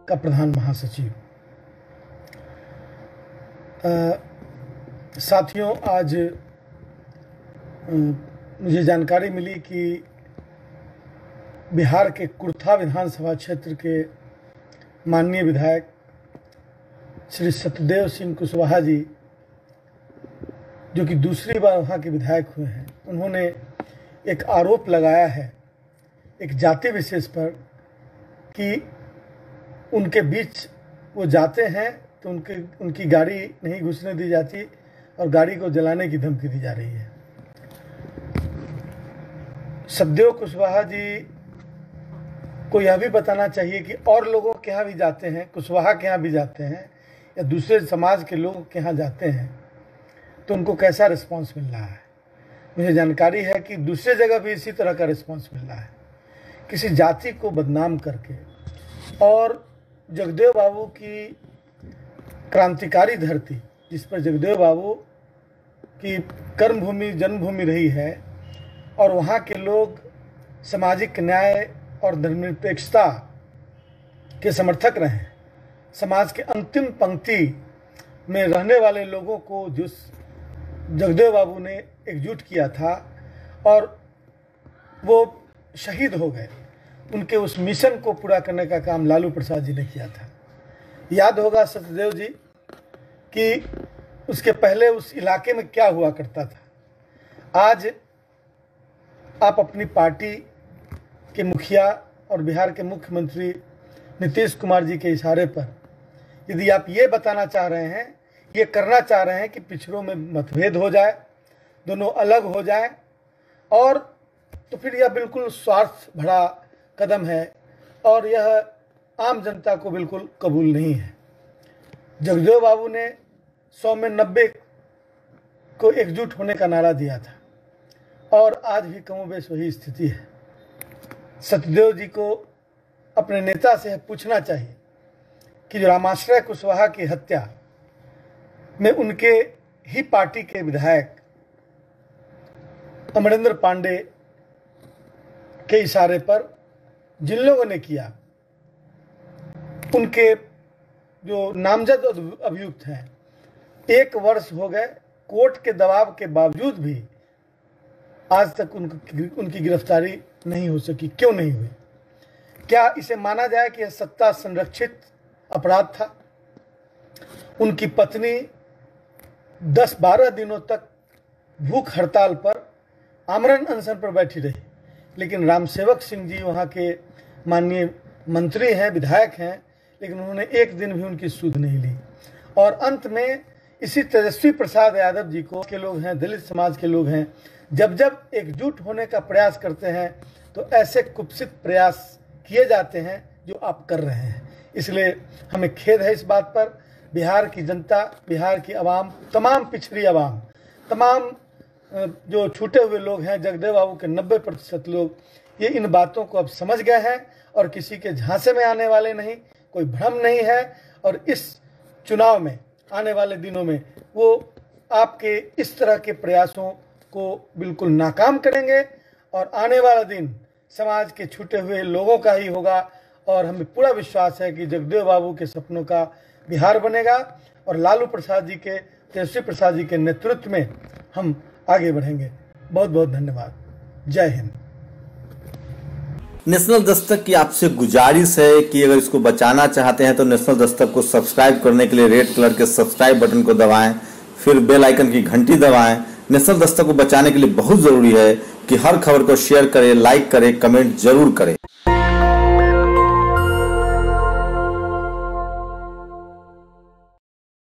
का प्रधान महासचिव। साथियों, आज मुझे जानकारी मिली कि बिहार के कुर्था विधानसभा क्षेत्र के माननीय विधायक श्री सत्यदेव सिंह कुशवाहा जी, जो कि दूसरी बार वहाँ के विधायक हुए हैं, उन्होंने एक आरोप लगाया है एक जाति विशेष पर कि उनके बीच वो जाते हैं तो उनकी गाड़ी नहीं घुसने दी जाती और गाड़ी को जलाने की धमकी दी जा रही है। सत्यदेव कुशवाहा जी को यह भी बताना चाहिए कि और लोगों के यहाँ भी जाते हैं, कुशवाहा के यहाँ भी जाते हैं या दूसरे समाज के लोगों के यहाँ जाते हैं तो उनको कैसा रिस्पांस मिल रहा है। मुझे जानकारी है कि दूसरी जगह भी इसी तरह का रिस्पांस मिल रहा है, किसी जाति को बदनाम करके। और जगदेव बाबू की क्रांतिकारी धरती, जिस पर जगदेव बाबू की कर्मभूमि जन्मभूमि रही है और वहाँ के लोग सामाजिक न्याय और धर्मनिरपेक्षता के समर्थक रहे, समाज के अंतिम पंक्ति में रहने वाले लोगों को जो जगदेव बाबू ने एकजुट किया था और वो शहीद हो गए, उनके उस मिशन को पूरा करने का काम लालू प्रसाद जी ने किया था। याद होगा सत्यदेव जी कि उसके पहले उस इलाके में क्या हुआ करता था। आज आप अपनी पार्टी के मुखिया और बिहार के मुख्यमंत्री नीतीश कुमार जी के इशारे पर यदि आप ये बताना चाह रहे हैं, ये करना चाह रहे हैं कि पिछड़ों में मतभेद हो जाए, दोनों अलग हो जाए, और तो फिर यह बिल्कुल स्वार्थ भरा कदम है और यह आम जनता को बिल्कुल कबूल नहीं है। जगदेव बाबू ने 100 में 90 को एकजुट होने का नारा दिया था और आज भी कमोबेश वही स्थिति है। सत्यदेव जी को अपने नेता से पूछना चाहिए कि जो रामाश्रय कुशवाहा की हत्या में उनके ही पार्टी के विधायक अमरेंद्र पांडे के इशारे पर जिन लोगों ने किया, उनके जो नामजद अभियुक्त हैं, 1 वर्ष हो गए, कोर्ट के दबाव के बावजूद भी आज तक उनकी गिरफ्तारी नहीं हो सकी। क्यों नहीं हुई? क्या इसे माना जाए कि यह सत्ता संरक्षित अपराध था? उनकी पत्नी 10-12 दिनों तक भूख हड़ताल पर आमरण अनशन पर बैठी रही, लेकिन रामसेवक सिंह जी वहाँ के माननीय मंत्री हैं, विधायक हैं, लेकिन उन्होंने एक दिन भी उनकी सुध नहीं ली। और अंत में इसी तेजस्वी प्रसाद यादव जी को के लोग हैं, दलित समाज के लोग हैं, जब जब एकजुट होने का प्रयास करते हैं तो ऐसे कुत्सित प्रयास किए जाते हैं जो आप कर रहे हैं। इसलिए हमें खेद है इस बात पर। बिहार की जनता, बिहार की आवाम, तमाम पिछड़ी आवाम, तमाम जो छूटे हुए लोग हैं, जगदेव बाबू के 90% लोग, ये इन बातों को अब समझ गए हैं और किसी के झांसे में आने वाले नहीं, कोई भ्रम नहीं है। और इस चुनाव में, आने वाले दिनों में वो आपके इस तरह के प्रयासों को बिल्कुल नाकाम करेंगे और आने वाला दिन समाज के छूटे हुए लोगों का ही होगा। और हमें पूरा विश्वास है कि जगदेव बाबू के सपनों का बिहार बनेगा और लालू प्रसाद जी के, तेजस्वी प्रसाद जी के नेतृत्व में हम आगे बढ़ेंगे। बहुत बहुत धन्यवाद। जय हिंद। नेशनल दस्तक की आपसे गुजारिश है कि अगर इसको बचाना चाहते हैं तो नेशनल दस्तक को सब्सक्राइब करने के लिए रेड कलर के सब्सक्राइब बटन को दबाएं, फिर बेल आइकन की घंटी दबाएं। नेशनल दस्तक को बचाने के लिए बहुत जरूरी है कि हर खबर को शेयर करें, लाइक करें, कमेंट जरूर करें।